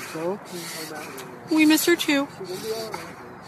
So? We miss her too. She's gonna be alright.